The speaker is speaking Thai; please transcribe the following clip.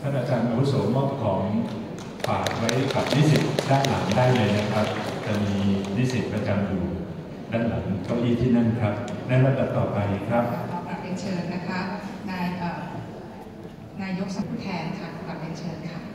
ท่านอาจารย์อาวุโสมอบของฝากไว้กับนิสิตด้านหลังได้เลยนะครับจะมีนิสิตประจำอยู่ด้านหลังเก้าอี้ที่นั่นครับในลำดับต่อไปครับขอเรียนเชิญนะคะนายกสภาแทนค่ะขอเรียนเชิญค่ะ